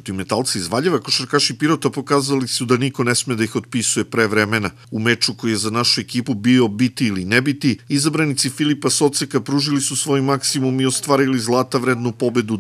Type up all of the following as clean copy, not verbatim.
Protiv Metalca iz Valjeva košarkaši Pirota pokazali su da niko ne sme da ih otpisuje pre vremena. U meču koji je za našu ekipu bio biti ili ne biti, izabranici Filipa Soceka pružili su svoj maksimum i ostvarili zlata vrednu pobedu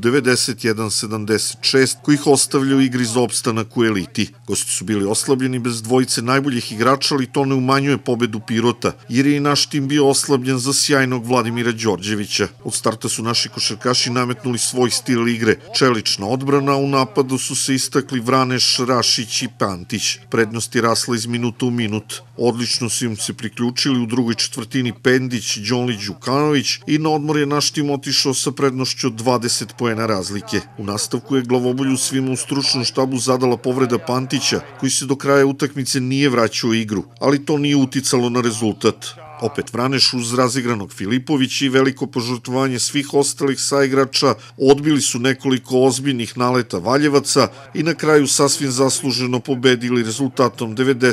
91-76, koji ih ostavlja u igri za opstanak u eliti. Gosti su bili oslabljeni bez dvojice najboljih igrača, ali to ne umanjuje pobedu Pirota, jer je i naš tim bio oslabljen za sjajnog Vladimira Đorđevića. Od starta su naši košarkaši nametnuli svoj stil igre, čelična odbrana, u napadu su se istakli Vraneš, Rašić i Pantić. Prednost je rasla iz minuta u minut. Odlično su im se priključili u drugoj četvrtini Pendić, Đonlić, Đukanović i na odmor je naš tim otišao sa prednošću od 20 poena razlike. U nastavku je glavobolju svima u stručnom štabu zadala povreda Pantića, koji se do kraja utakmice nije vraćao u igru, ali to nije uticalo na rezultat. Opet Vraneš uz razigranog Filipovića i veliko požrtvovanje svih ostalih saigrača odbili su nekoliko ozbiljnih naleta Valjevaca i na kraju sasvim zasluženo pobedili rezultatom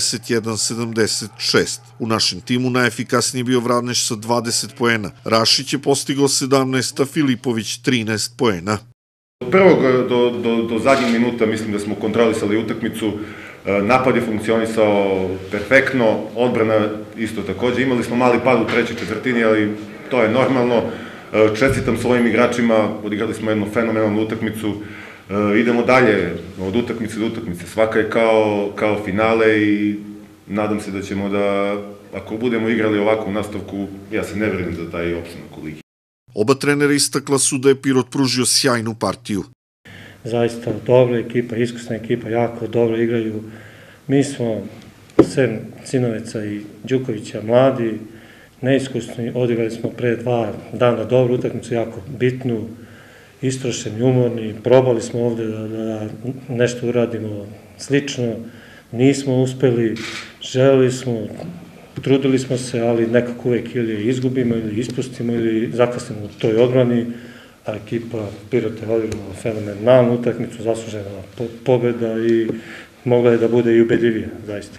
91-76. U našem timu najefikasniji bio Vraneš sa 20 poena. Rašić je postigao 17, a Filipović 13 poena. Od prvog do zadnjeg minuta mislim da smo kontrolisali utakmicu. Napad je funkcionisao perfektno, odbrana isto takođe. Imali smo mali pad u trećoj četvrtini, ali to je normalno. Čestitam svojim igračima, odigrali smo jednu fenomenalnu utakmicu. Idemo dalje, od utakmice do utakmice. Svaka je kao finale i nadam se da ćemo da, ako budemo igrali ovako u nastavku, ja se ne brinem za taj opstanak u ligi. Oba trenera istakla su da je Pirot pružio sjajnu partiju. Zaista dobra ekipa, iskusna ekipa, jako dobro igraju. Mi smo, sem Cinoveca i Đukovića, mladi, neiskusni, odigrali smo pre 2 dana dobru utakmicu, jako bitnu, istrošeni, umorni, probali smo ovde da nešto uradimo slično, nismo uspeli, želeli smo, trudili smo se, ali nekako uvek ili izgubimo ili ispustimo ili zakasnimo u toj odbrani, a ekipa Pirota je odigrala fenomenalnu utakmicu, zaslužena pobeda i mogla je da bude i ubedljivija, zaista.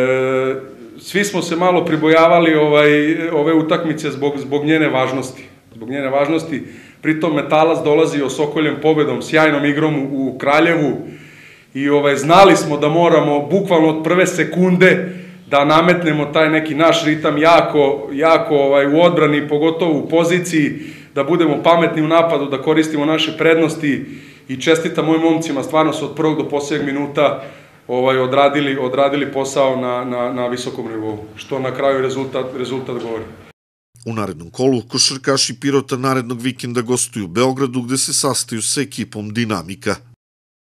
Svi smo se malo pribojavali ove utakmice zbog njene važnosti. Zbog njene važnosti, pritom Metalac dolazi osokoljem pobedom, sjajnom igrom u Kraljevu i znali smo da moramo bukvalno od prve sekunde da nametnemo taj neki naš ritam jako u odbrani, pogotovo u poziciji, da budemo pametni u napadu, da koristimo naše prednosti i čestitam mojim momcima, stvarno su od prvog do posljednjeg minuta odradili posao na visokom nivou, što na kraju rezultat govori. U narednom kolu košarkaši Pirota narednog vikenda gostuju u Beogradu, gde se sastaju sa ekipom Dinamika.